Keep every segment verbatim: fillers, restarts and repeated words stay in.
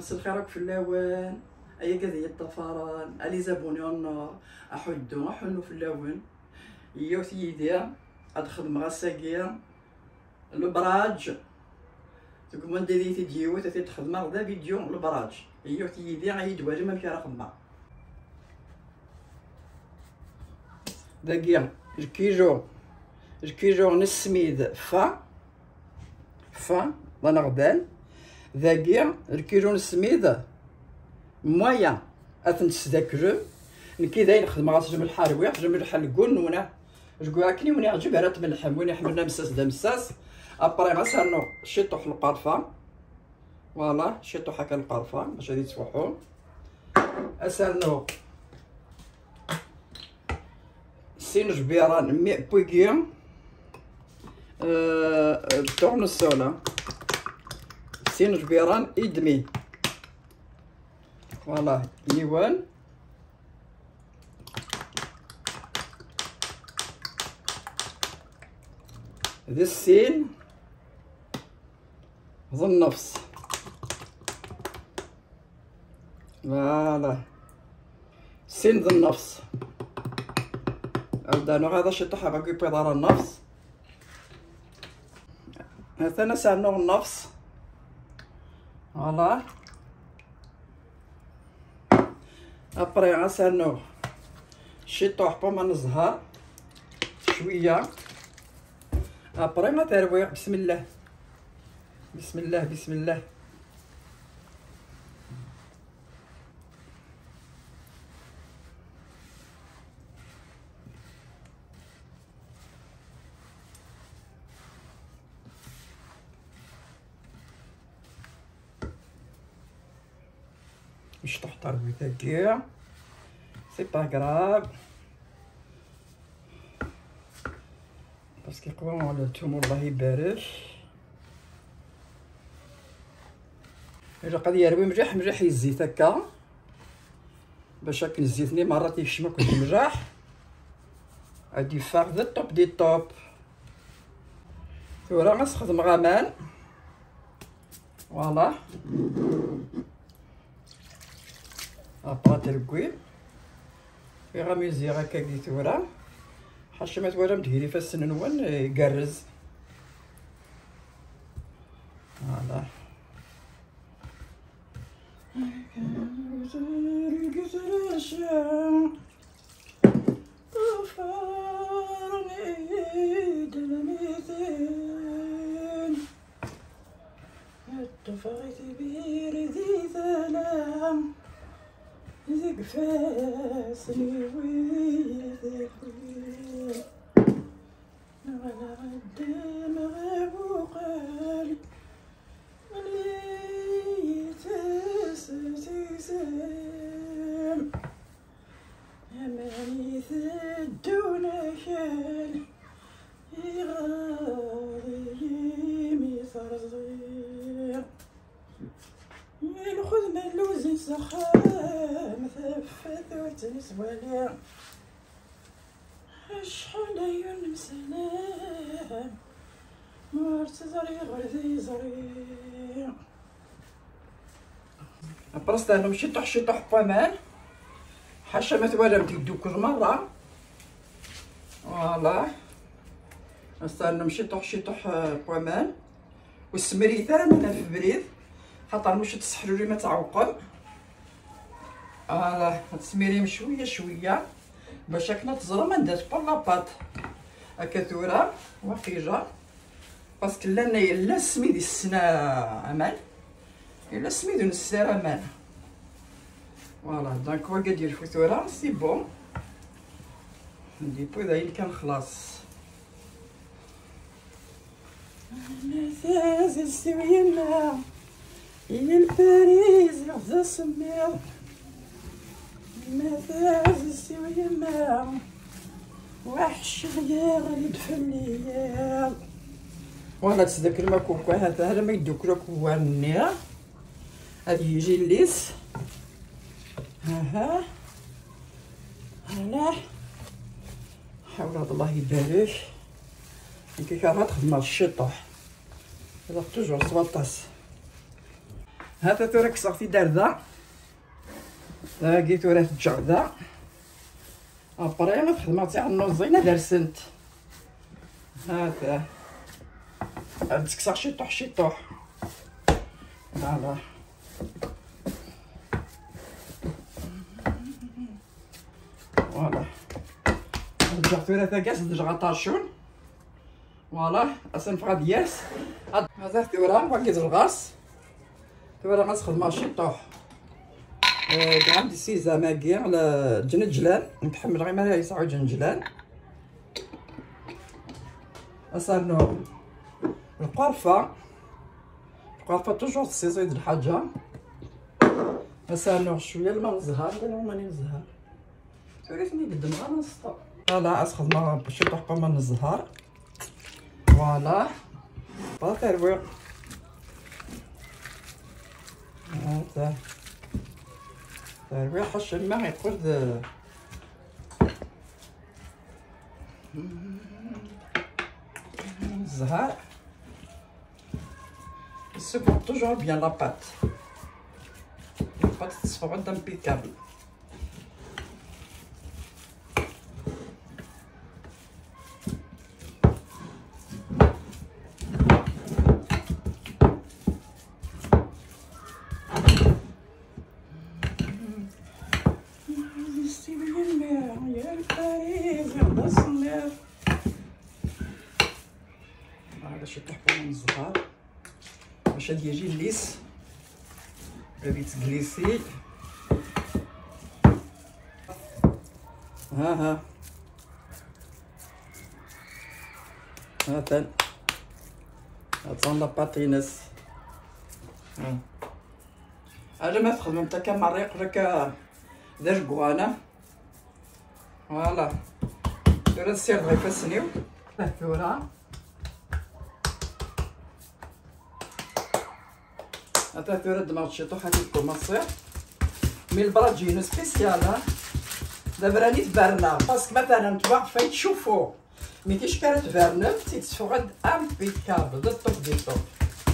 مساء الخير راك في اللون. ايا كذا الطفران علي زابوني النار احدو احنو في اللون. يو سيدي ادخل مع الساقيه البراج تقوم نديري فيديو تاتي تخدم غدا فيديو البراج. يو سيدي غيدوالي ما مشى خدمه داكيا الكيجو الكيجو نص سميد فا فا وانا غدان ذاكيا الكيلو نص سميد مويا اتنس داكلو نكي داير نخدم غا تجم الحلوي تجم الحلقون ونا جكو هاكني وني عجب راه تملحم وين حملنا مساس دا مساس ابري غسالنو شيطو في القرفه فوالا شيطو هكا القرفه باش غادي تفوحو اسالنو سين جبيران مي بويكيا أه التورنسولا سين جبيران ادمي فوالا يوان ذي السين ذو النفس فوالا سين ذو النفس دانو هذا شي طحا باقي بيضار النفس هذا نسع نوع النفس فوالا ابري غسالنو شي طوح بوما الزهر شويه ابري ما ترويق. بسم الله بسم الله بسم الله مش تحت ربيتها كاع سي با كراف باسكو قوام على الثوم الله يبارك. الا قد يروي مجاح مجاح الزيت هكا باش هاك الزيتني مرات يشمك مجاح غادي فاخذ الطوب دي الطوب. وراه غنستخدم غمان فوالا ابغى تركوي في غميزي هكا كي ثورا حشمت ولا مديري فالسن نوان يقرز فوالا فاسني وياك على قدام غابوقالي ملي تسام اماني ثدونا شال يغاضي ميصرصير الخدمة اللوزي سخام ثفث وتنسوالي شحال عيون مسلام مرت زري غردي زري برستا انا مشي طح شي طح بومان حاشا ما توالى بديدو كل مرة فوالا برستا انا مشي طح شي طح بومان والسمريثة راه مانا في بريد خاطر واش تسحرولي ما تعوقم. فوالا تسميريهم شويه شويه باش هكنا تزرى ما ندات با لاباط هكا ثورا وخيجه باسكو لا لا السميد السنا امان الا السميد نسار امان فوالا دونك هو قادير الفثوره سي بون ندي بوذاين كان خلاص نفاز السوينا إلى الباريس غدا السمير المفاز السوية ما وحش غير يدفن ليا وانا تذكر ما كوكو هذا هذا ما يدوكلو كواني هادي يجي الليس ها ها حول الله يبارك كي كانت تخدم الشطح هذا توجور سبعطاس هذا تورا كسرتي دار ذا لقيت وراه تجعدا ابري ما تخدماتي على النوزينه درسنت هذا هاد تكسر شي طوح شي طوح فوالا فوالا رجعت وراه تاكاس دجا طاشون فوالا اصلا فغاد ياس هذا ثورا باقي الغاس ثورا غاس خدمه شي طوح كاع عندي سيزا ماكي على جنجلان نتحمل غير ما يسعو جنجلان اصلا القرفه القرفه توجور تسيزيد الحاجه اصلا شويه الماء الزهر قالوا ماني الزهر ثوريتني قدام غير نسطو فوالا اس خدمه شي طوح با من الزهر فوالا با ترويق هذا ترويق حش الماء يقول الزهر يسوق توجور بيان لا بات لا بات تصفى عندها امبيكابل هذا شي طحبه من الزهر باش هادي يجي ليس غادي تجليسي ها ها هاتن هاتن لاباطينس ها اجا ما تخدم انت كمريق ولا كدركوانا فوالا ثورا السير بغا يفسنيو ثورا هذا ثورا دماغ شي طوح هادي كوماسي مي البراجين سبيسيال دابا راني تبرنا باسكو مثلا نتوما فايت تشوفو مي تيشكال تبرنم تيتسفو غاد امبيكابل دو طوب دي طوب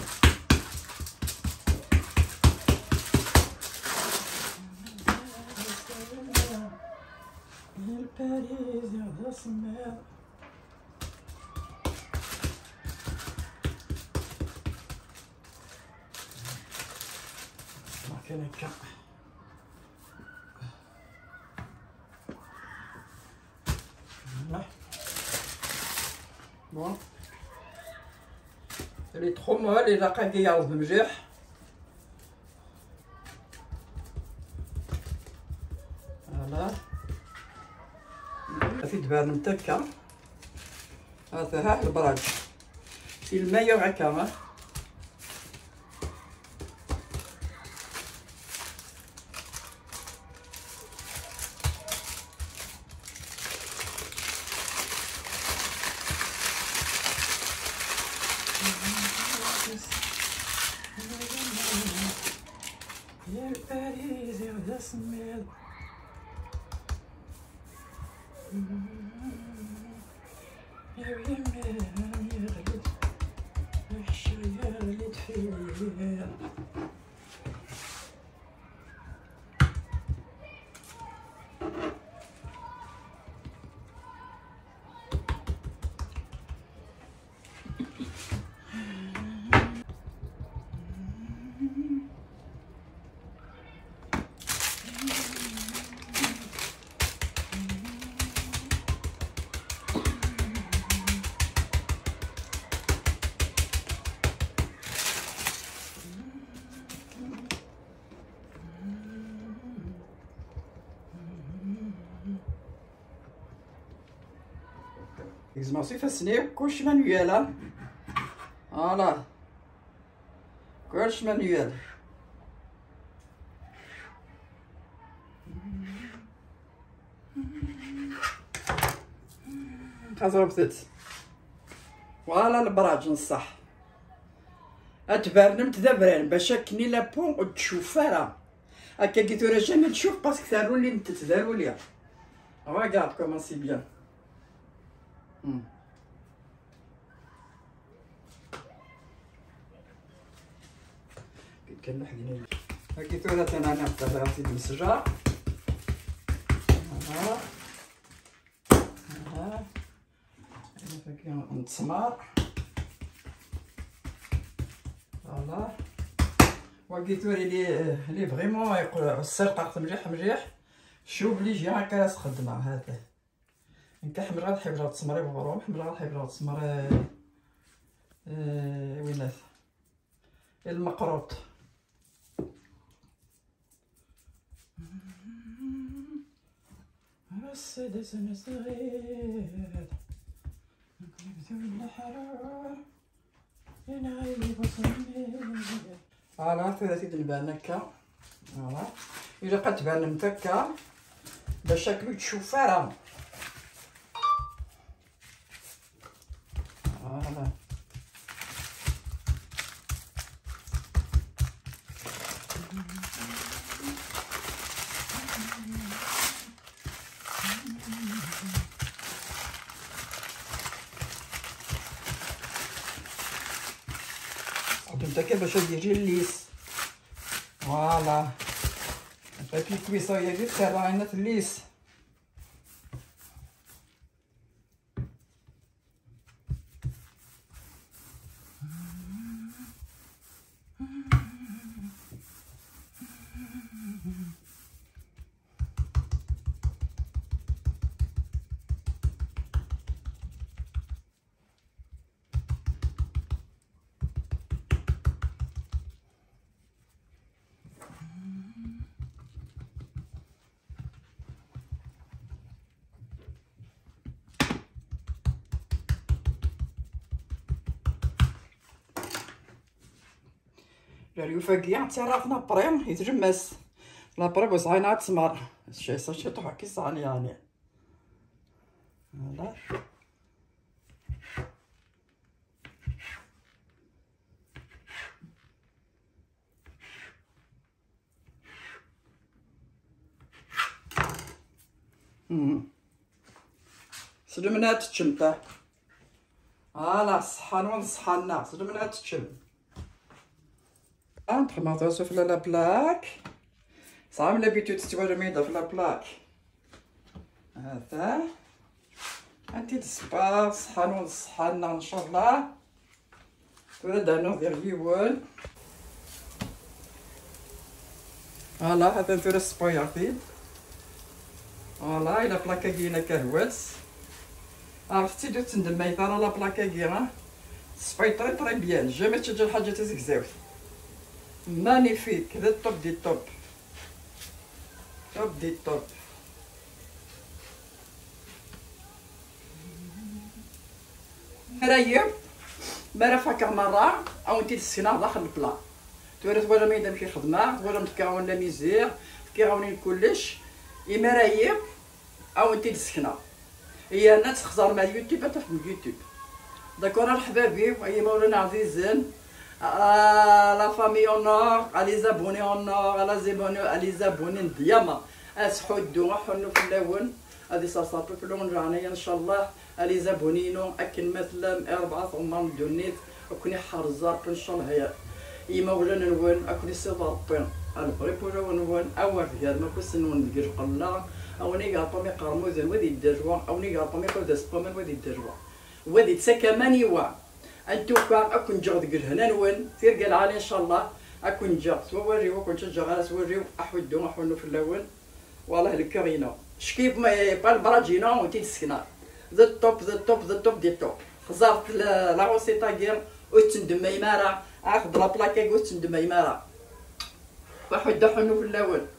الباريس يا سمير كاين هكا بون لي تخو مول الى قاعد يعرض بمجيح فوالا في دبان متكا هذا ها البراج في المايو هكا يا الباريس يا ذا السميد يا ويمي يا غليت وحشة يا غليت فيا إكزماسي فاسنيو كلشي مانيوال فوالا كلشي مانيوال خاطر فوالا البراج نصح اتبرنمت دابران باش كني لابون وتشوف راه هكا قلت راه جامي تشوف باسكو ثارو لي انت تداروا ليا ريغارد كومون سي بيان كان لحدنا هاكي ثلاثة انا نبدا بغيتي المسجة. ها ها انا فاكي نتسمر فوالا. وقيتو لي لي فريمون يقول السرقه مليح مليح شوف لي جي هكا راس خدمه هذا انت حمرا الحبره تسمري بغروم حمرا الحبره تسمري اه وينات المقروط. السيدة سنة صغير نكذب الحرام انا عيني بصمي. فوالا ثلاثي تبان هكا فوالا. الا قد تبان متكا باش شكلو تشوفاره فوالا. متكا باش يجي الليس فوالا. فهاد الكويصه هي اللي ساهله عينات الليس. الفاكية تعرفنا بريم يتجمس لابري وصعينا تسمر شي شي طوح كي صاني يعني فوالا. سلمنا تتشمتا فوالا الصحة نون صحانا سلمنا تتشم. نتخمطو في لا بلاك صعب لابيتو تستوى الميضة في لا بلاك هذا انتي تصبر صحة نون صحانا ان شاء الله. ولا دانو ديال يوال فوالا. هذا ندير السباياطي فوالا. الى بلاكا كينا كهواس عرفتي دوت ندم ميطاره لا بلاكا كينا سباي طري طري بيان جامي تجي الحاجه تزكزاوي مانيفيك. هذا الطوب دي الطوب طوب دي الطوب. مرايب مرا فاكر مرة او انتي تسكنا داخل البلا توري ولا ما يدام كي خدمه ولا متكاون لا ميزير كيعاونين كلش مرايب او انتي تسكنا هي انا تخزر مع اليوتيوب تفهم اليوتيوب داكور الحبابي وهي مولانا عزيزين. آه لا فامي اونور علي زابوني اونور على زيبوني علي زابوني ديما اسحودو حنو في اللون هذه صاصابي في اللون جاني ان شاء الله علي زابونينو اكن مثلا اربعه ثمان دونيت اكوني حرزار ان شاء الله هي يما ولا نون اكوني سي ربي البريب ولا نون اول ديال ما كنت نون دير قلا او ني غابا مي قرمو زين ودي الدجوا او ني غابا مي قود سبومن ودي الدجوا ودي تسكا مانيوا انتوكا اكون جغد قل هنا نون سير قال علي ان شاء الله اكون جغد سوري وكون تجغد سوري احودو احونو في اللون والله الكرينا شكيب ما بالبراجينا وانتي تسكنا ذا الطوب ذا الطوب ذا الطوب دي الطوب خزرت لا روسيطا كير وتندم يمارا اخذ لا بلاكا وتندم يمارا واحد حنو في اللون